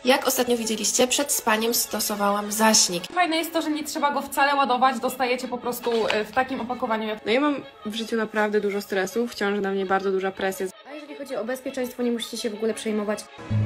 Jak ostatnio widzieliście, przed spaniem stosowałam zaśnik. Fajne jest to, że nie trzeba go wcale ładować, dostajecie po prostu w takim opakowaniu. No ja mam w życiu naprawdę dużo stresu, wciąż na mnie bardzo duża presja. A jeżeli chodzi o bezpieczeństwo, nie musicie się w ogóle przejmować.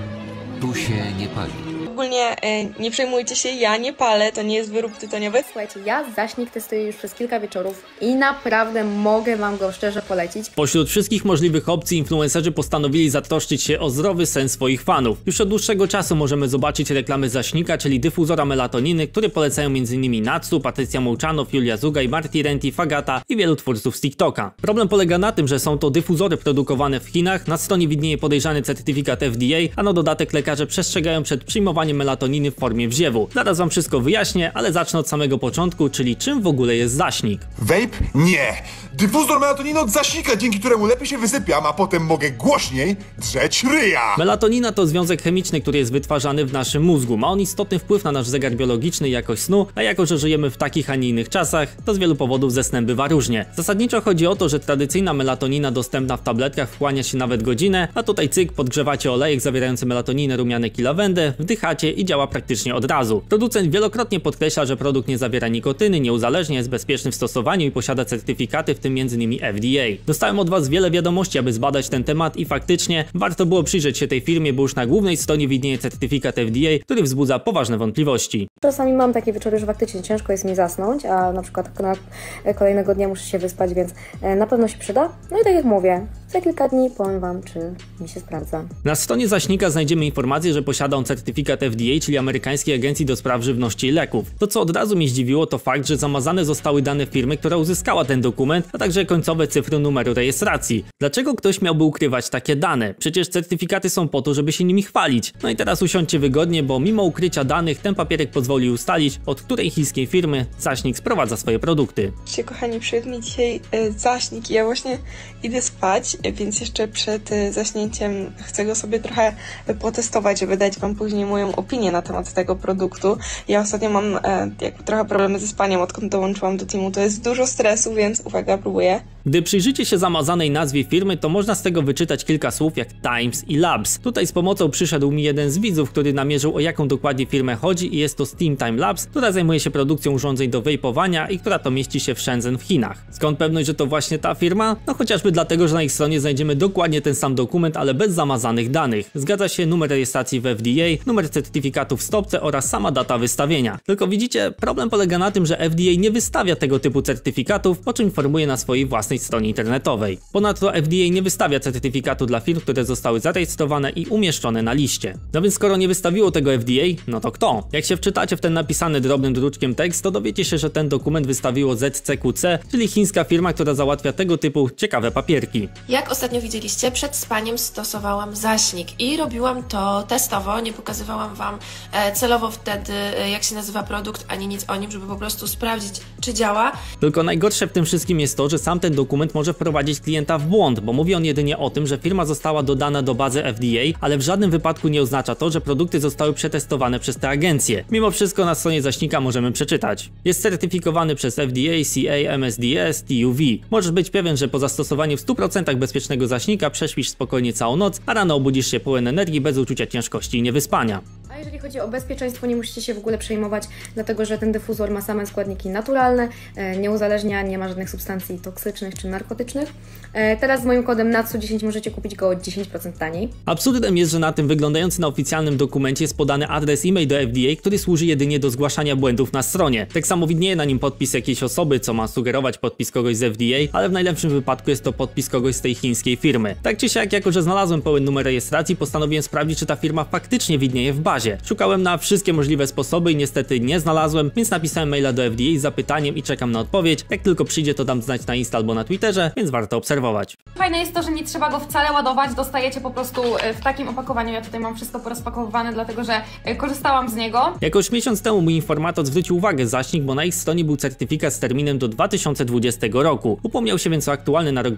Tu się nie pali. Ogólnie nie przejmujcie się, ja nie palę, to nie jest wyrób tytoniowy. Słuchajcie, ja zaśnik testuję już przez kilka wieczorów i naprawdę mogę wam go szczerze polecić. Pośród wszystkich możliwych opcji influencerzy postanowili zatroszczyć się o zdrowy sen swoich fanów. Już od dłuższego czasu możemy zobaczyć reklamy zaśnika, czyli dyfuzora melatoniny, który polecają m.in. Natsu, Patrycja Mołczanow, Julia Zugaj, Marty Renty, Fagata i wielu twórców z TikToka. Problem polega na tym, że są to dyfuzory produkowane w Chinach, na stronie widnieje podejrzany certyfikat FDA, a na dodatek lekarze przestrzegają przed przyjmowaniem melatoniny w formie wziewu. Zaraz wam wszystko wyjaśnię, ale zacznę od samego początku, czyli czym w ogóle jest zaśnik. Vape? Nie! Dyfuzor melatoniny od zaśnika, dzięki któremu lepiej się wysypiam, a potem mogę głośniej drzeć ryja! Melatonina to związek chemiczny, który jest wytwarzany w naszym mózgu. Ma on istotny wpływ na nasz zegar biologiczny i jakość snu, a jako że żyjemy w takich, a nie innych czasach, to z wielu powodów ze snem bywa różnie. Zasadniczo chodzi o to, że tradycyjna melatonina dostępna w tabletkach wchłania się nawet godzinę, a tutaj cyk, podgrzewacie olejek zawierający melatoninę, rumianek i lawendę, wdychacie i działa praktycznie od razu. Producent wielokrotnie podkreśla, że produkt nie zawiera nikotyny, nie uzależnia, jest bezpieczny w stosowaniu i posiada certyfikaty, w tym m.in. FDA. Dostałem od was wiele wiadomości, aby zbadać ten temat i faktycznie warto było przyjrzeć się tej firmie, bo już na głównej stronie widnieje certyfikat FDA, który wzbudza poważne wątpliwości. Czasami mam takie wieczory, że faktycznie ciężko jest mi zasnąć, a na przykład kolejnego dnia muszę się wyspać, więc na pewno się przyda. No i tak jak mówię, za kilka dni powiem wam, czy mi się sprawdza. Na stronie zaśnika znajdziemy informację, że posiada on certyfikat FDA, czyli Amerykańskiej Agencji do Spraw Żywności i Leków. To, co od razu mnie zdziwiło, to fakt, że zamazane zostały dane firmy, która uzyskała ten dokument, a także końcowe cyfry numeru rejestracji. Dlaczego ktoś miałby ukrywać takie dane? Przecież certyfikaty są po to, żeby się nimi chwalić. No i teraz usiądźcie wygodnie, bo mimo ukrycia danych, ten papierek pozwoli ustalić, od której chińskiej firmy zaśnik sprowadza swoje produkty. Kochani, przyszedł mi dzisiaj zaśnik i ja właśnie idę spać, więc jeszcze przed zaśnięciem chcę go sobie trochę potestować, żeby dać wam później moją opinię na temat tego produktu. Ja ostatnio mam trochę problemy ze spaniem, odkąd dołączyłam do teamu. To jest dużo stresu, więc uwaga, próbuję. Gdy przyjrzycie się zamazanej nazwie firmy, to można z tego wyczytać kilka słów jak Times i Labs. Tutaj z pomocą przyszedł mi jeden z widzów, który namierzył, o jaką dokładnie firmę chodzi, i jest to Steam Time Labs, która zajmuje się produkcją urządzeń do wejpowania i która to mieści się w Shenzhen w Chinach. Skąd pewność, że to właśnie ta firma? No chociażby dlatego, że na ich stronie znajdziemy dokładnie ten sam dokument, ale bez zamazanych danych. Zgadza się numer rejestracji w FDA, numer certyfikatu w stopce oraz sama data wystawienia. Tylko widzicie, problem polega na tym, że FDA nie wystawia tego typu certyfikatów, o czym informuje na swojej własnej stronie internetowej. Ponadto FDA nie wystawia certyfikatu dla firm, które zostały zarejestrowane i umieszczone na liście. No więc skoro nie wystawiło tego FDA, no to kto? Jak się wczytacie w ten napisany drobnym druczkiem tekst, to dowiecie się, że ten dokument wystawiło ZCQC, czyli chińska firma, która załatwia tego typu ciekawe papierki. Jak ostatnio widzieliście, przed spaniem stosowałam zaśnik i robiłam to testowo, nie pokazywałam wam celowo wtedy, jak się nazywa produkt, ani nic o nim, żeby po prostu sprawdzić, czy działa. Tylko najgorsze w tym wszystkim jest to, że sam ten dokument może wprowadzić klienta w błąd, bo mówi on jedynie o tym, że firma została dodana do bazy FDA, ale w żadnym wypadku nie oznacza to, że produkty zostały przetestowane przez tę agencję. Mimo wszystko na stronie zaśnika możemy przeczytać. Jest certyfikowany przez FDA, CA, MSDS, TUV. Możesz być pewien, że po zastosowaniu w 100% bezpiecznego zaśnika prześpisz spokojnie całą noc, a rano obudzisz się pełen energii bez uczucia ciężkości i niewyspania. A jeżeli chodzi o bezpieczeństwo, nie musicie się w ogóle przejmować, dlatego że ten dyfuzor ma same składniki naturalne, nie uzależnia, nie ma żadnych substancji toksycznych czy narkotycznych. Teraz z moim kodem NATSU10 możecie kupić go o 10% taniej. Absurdem jest, że na tym wyglądający na oficjalnym dokumencie jest podany adres e-mail do FDA, który służy jedynie do zgłaszania błędów na stronie. Tak samo widnieje na nim podpis jakiejś osoby, co ma sugerować podpis kogoś z FDA, ale w najlepszym wypadku jest to podpis kogoś z tej chińskiej firmy. Tak czy siak, jako że znalazłem pełen numer rejestracji, postanowiłem sprawdzić, czy ta firma faktycznie widnieje w bazie. Szukałem na wszystkie możliwe sposoby i niestety nie znalazłem, więc napisałem maila do FDA z zapytaniem i czekam na odpowiedź. Jak tylko przyjdzie, to dam znać na Insta albo na Twitterze, więc warto obserwować. Fajne jest to, że nie trzeba go wcale ładować, dostajecie po prostu w takim opakowaniu. Ja tutaj mam wszystko porozpakowywane, dlatego że korzystałam z niego. Jakoś miesiąc temu mój informator zwrócił uwagę zaśnik, bo na ich stronie był certyfikat z terminem do 2020 roku. Upomniał się więc o aktualny na rok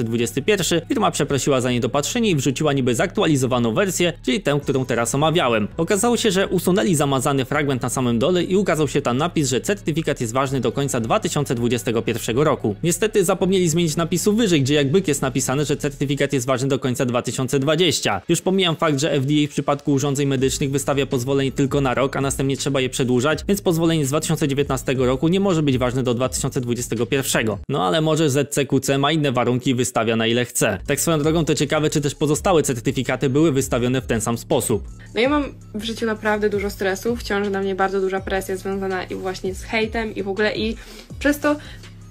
2021, firma przeprosiła za niedopatrzenie i wrzuciła niby zaktualizowaną wersję, czyli tę, którą teraz omawiałem. Okazało Okazało się, że usunęli zamazany fragment na samym dole i ukazał się tam napis, że certyfikat jest ważny do końca 2021 roku. Niestety zapomnieli zmienić napisu wyżej, gdzie jak byk jest napisane, że certyfikat jest ważny do końca 2020. Już pomijam fakt, że FDA w przypadku urządzeń medycznych wystawia pozwolenie tylko na rok, a następnie trzeba je przedłużać, więc pozwolenie z 2019 roku nie może być ważne do 2021. No ale może ZCQC ma inne warunki i wystawia na ile chce. Tak swoją drogą to ciekawe, czy też pozostałe certyfikaty były wystawione w ten sam sposób. No ja mam w życiu naprawdę dużo stresów, wciąż na mnie bardzo duża presja związana i właśnie z hejtem i w ogóle i przez to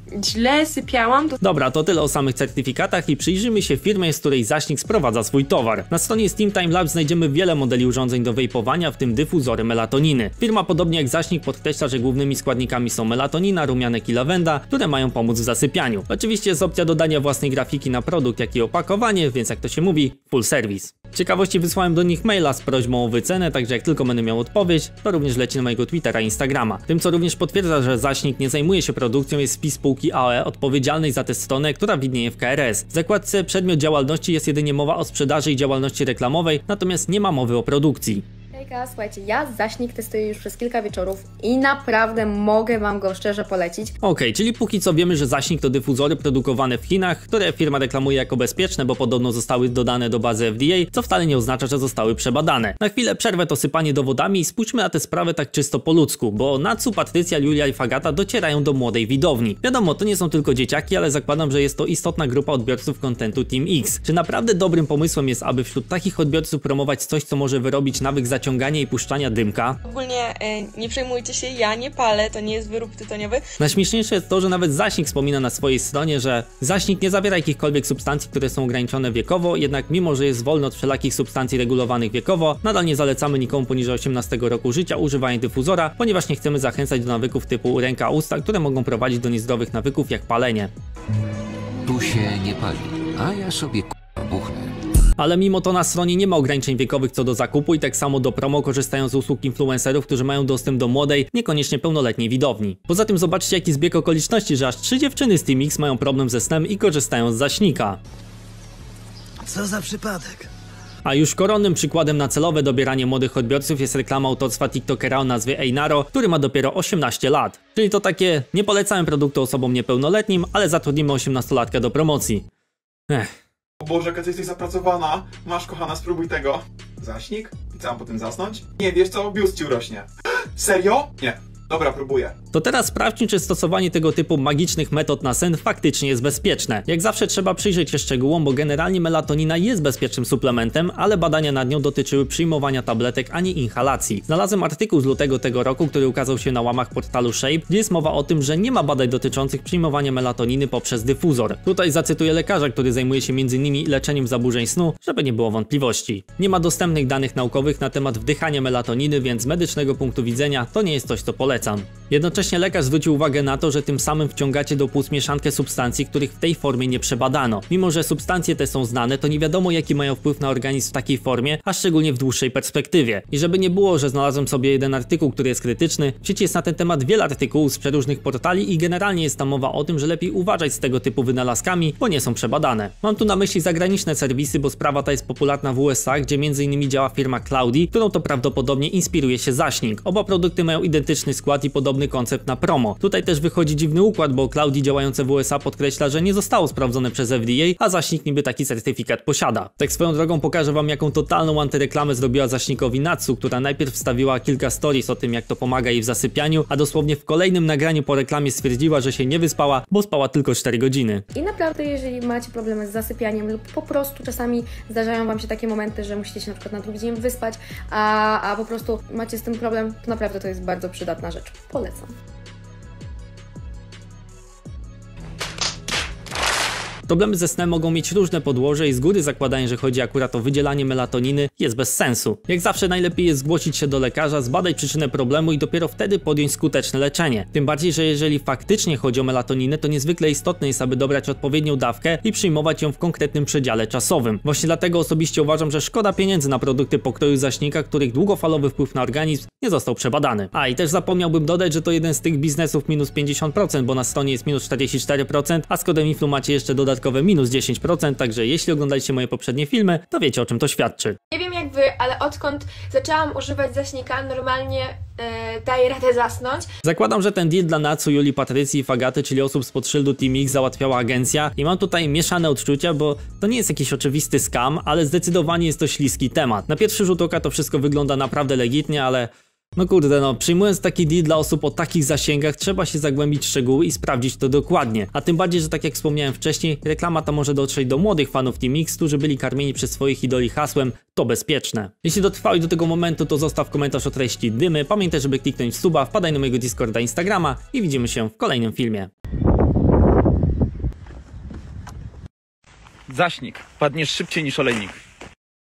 źle sypiałam. Dobra, to tyle o samych certyfikatach i przyjrzyjmy się firmie, z której Zaśnik sprowadza swój towar. Na stronie Steam Time Labs znajdziemy wiele modeli urządzeń do wejpowania, w tym dyfuzory melatoniny. Firma podobnie jak Zaśnik podkreśla, że głównymi składnikami są melatonina, rumianek i lawenda, które mają pomóc w zasypianiu. Oczywiście jest opcja dodania własnej grafiki na produkt, jak i opakowanie, więc jak to się mówi, full service. Z ciekawości wysłałem do nich maila z prośbą o wycenę, także jak tylko będę miał odpowiedź, to również leci na mojego Twittera i Instagrama. Tym, co również potwierdza, że Zaśnik nie zajmuje się produkcją, jest wpis spółki AOE odpowiedzialnej za tę stronę, która widnieje w KRS. W zakładce przedmiot działalności jest jedynie mowa o sprzedaży i działalności reklamowej, natomiast nie ma mowy o produkcji. Hejka, słuchajcie, ja Zaśnik testuję już przez kilka wieczorów i naprawdę mogę Wam go szczerze polecić. Okej, czyli póki co wiemy, że Zaśnik to dyfuzory produkowane w Chinach, które firma reklamuje jako bezpieczne, bo podobno zostały dodane do bazy FDA, co wcale nie oznacza, że zostały przebadane. Na chwilę przerwę to sypanie dowodami i spójrzmy na tę sprawę tak czysto po ludzku, bo Natsu, Patrycja, Julia i Fagata docierają do młodej widowni. Wiadomo, to nie są tylko dzieciaki, ale zakładam, że jest to istotna grupa odbiorców kontentu Team X. Czy naprawdę dobrym pomysłem jest, aby wśród takich odbiorców promować coś, co może wyrobić nawyk zaciągania i puszczania dymka? Ogólnie nie przejmujcie się, ja nie palę, to nie jest wyrób tytoniowy. Najśmieszniejsze jest to, że nawet Zaśnik wspomina na swojej stronie, że Zaśnik nie zawiera jakichkolwiek substancji, które są ograniczone wiekowo, jednak mimo, że jest wolny od wszelakich substancji regulowanych wiekowo, nadal nie zalecamy nikomu poniżej 18 roku życia używania dyfuzora, ponieważ nie chcemy zachęcać do nawyków typu ręka-usta, które mogą prowadzić do niezdrowych nawyków jak palenie. Tu się nie pali, a ja sobie buchnę. Ale mimo to na stronie nie ma ograniczeń wiekowych co do zakupu i tak samo do promo korzystają z usług influencerów, którzy mają dostęp do młodej, niekoniecznie pełnoletniej widowni. Poza tym zobaczcie jaki zbieg okoliczności, że aż 3 dziewczyny z Team X mają problem ze snem i korzystają z Zaśnika. Co za przypadek? A już koronnym przykładem na celowe dobieranie młodych odbiorców jest reklama autorstwa tiktokera o nazwie Einaro, który ma dopiero 18 lat. Czyli to takie, nie polecałem produktu osobom niepełnoletnim, ale zatrudnimy 18-latka do promocji. O Boże, jaka ty jesteś zapracowana. Masz, kochana, spróbuj tego. Zaśnik? I co, mam potem zasnąć? Nie, wiesz co? Biust ci urośnie. Serio? Nie. Dobra, próbuję. To teraz sprawdźmy, czy stosowanie tego typu magicznych metod na sen faktycznie jest bezpieczne. Jak zawsze trzeba przyjrzeć się szczegółom, bo generalnie melatonina jest bezpiecznym suplementem, ale badania nad nią dotyczyły przyjmowania tabletek, a nie inhalacji. Znalazłem artykuł z lutego tego roku, który ukazał się na łamach portalu Shape, gdzie jest mowa o tym, że nie ma badań dotyczących przyjmowania melatoniny poprzez dyfuzor. Tutaj zacytuję lekarza, który zajmuje się m.in. leczeniem zaburzeń snu, żeby nie było wątpliwości. Nie ma dostępnych danych naukowych na temat wdychania melatoniny, więc z medycznego punktu widzenia to nie jest coś, co polecam. Jednocześnie lekarz zwrócił uwagę na to, że tym samym wciągacie do płuc mieszankę substancji, których w tej formie nie przebadano. Mimo że substancje te są znane, to nie wiadomo jaki mają wpływ na organizm w takiej formie, a szczególnie w dłuższej perspektywie. I żeby nie było, że znalazłem sobie jeden artykuł, który jest krytyczny, w sieci jest na ten temat wiele artykułów z przeróżnych portali i generalnie jest tam mowa o tym, że lepiej uważać z tego typu wynalazkami, bo nie są przebadane. Mam tu na myśli zagraniczne serwisy, bo sprawa ta jest popularna w USA, gdzie m.in. działa firma Cloudy, którą to prawdopodobnie inspiruje się Zaśnik. Oba produkty mają identyczny skład i podobny koncept na promo. Tutaj też wychodzi dziwny układ, bo Cloudy działające w USA podkreśla, że nie zostało sprawdzone przez FDA, a Zaśnik niby taki certyfikat posiada. Tak swoją drogą pokażę wam jaką totalną antyreklamę zrobiła Zaśnikowi Natsu, która najpierw wstawiła kilka stories o tym jak to pomaga jej w zasypianiu, a dosłownie w kolejnym nagraniu po reklamie stwierdziła, że się nie wyspała, bo spała tylko 4 godziny. I naprawdę jeżeli macie problemy z zasypianiem lub po prostu czasami zdarzają Wam się takie momenty, że musicie się na przykład na drugi dzień wyspać, a po prostu macie z tym problem, to naprawdę to jest bardzo przydatna rzecz. Polecam. Problemy ze snem mogą mieć różne podłoże i z góry zakładanie, że chodzi akurat o wydzielanie melatoniny jest bez sensu. Jak zawsze najlepiej jest zgłosić się do lekarza, zbadać przyczynę problemu i dopiero wtedy podjąć skuteczne leczenie. Tym bardziej, że jeżeli faktycznie chodzi o melatoninę, to niezwykle istotne jest, aby dobrać odpowiednią dawkę i przyjmować ją w konkretnym przedziale czasowym. Właśnie dlatego osobiście uważam, że szkoda pieniędzy na produkty pokroju Zaśnika, których długofalowy wpływ na organizm nie został przebadany. A i też zapomniałbym dodać, że to jeden z tych biznesów minus 50%, bo na stronie jest minus 44%, a z kodem influ macie jeszcze dodatkowo dodatkowe minus 10%, także jeśli oglądaliście moje poprzednie filmy, to wiecie, o czym to świadczy. Nie wiem jak wy, ale odkąd zaczęłam używać zaśnika, normalnie daje radę zasnąć. Zakładam, że ten deal dla Natsu, Julii, Patrycji i Fagaty, czyli osób spod szyldu Team X, załatwiała agencja i mam tutaj mieszane odczucia, bo to nie jest jakiś oczywisty scam, ale zdecydowanie jest to śliski temat. Na pierwszy rzut oka to wszystko wygląda naprawdę legitnie, ale no kurde, no przyjmując taki deal dla osób o takich zasięgach, trzeba się zagłębić w szczegóły i sprawdzić to dokładnie. A tym bardziej, że tak jak wspomniałem wcześniej, reklama ta może dotrzeć do młodych fanów Team X, którzy byli karmieni przez swoich idoli hasłem "to bezpieczne". Jeśli dotrwałeś do tego momentu, to zostaw komentarz o treści dymy, pamiętaj, żeby kliknąć w suba, wpadaj na mojego Discorda, Instagrama i widzimy się w kolejnym filmie. Zaśnik. Padniesz szybciej niż olejnik.